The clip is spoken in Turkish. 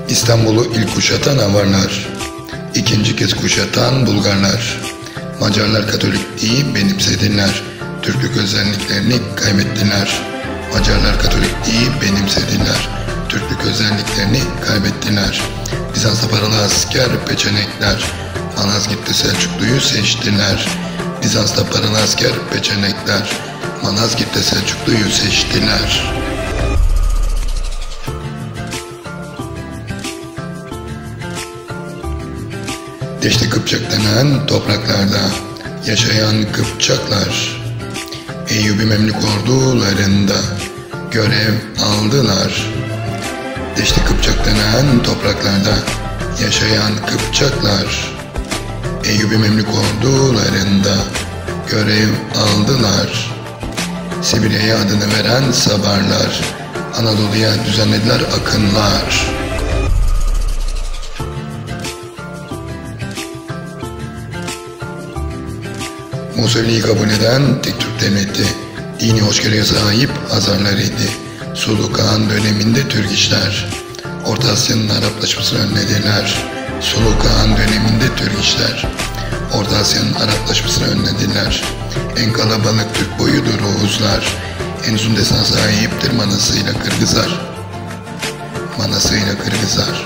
İstanbul'u ilk kuşatan Avarlar, ikinci kez kuşatan Bulgarlar. Macarlar Katolikliği benimsediler, Türklük özelliklerini kaybettiler. Macarlar Katolikliği benimsediler, Türklük özelliklerini kaybettiler. Bizans'ta paralı asker peçenekler, Malazgirt'te Selçuklu'yu seçtiler. Bizans'ta paralı asker peçenekler, Malazgirt'te Selçuklu'yu seçtiler. Deşti Kıpçak denen topraklarda yaşayan Kıpçaklar, Eyyubi Memlük ordularında görev aldılar. Deşti Kıpçak denen topraklarda yaşayan Kıpçaklar, Eyyubi Memlük ordularında görev aldılar. Sibirya'ya adını veren Sabarlar, Anadolu'ya düzenlediler akınlar. Musevi'yi kabul eden tek Türk devleti, dini hoşgörüye sahip Hazarlar idi. Sulu Kağan döneminde Türk işler, Orta Asya'nın Araplaşmasını önlediler. Sulu Kağan döneminde Türk işler, Orta Asya'nın Araplaşmasını önlediler. En kalabalık Türk boyudur Oğuzlar, en uzun destan sahiptir Manasıyla Kırgızlar. Manasıyla Kırgızlar.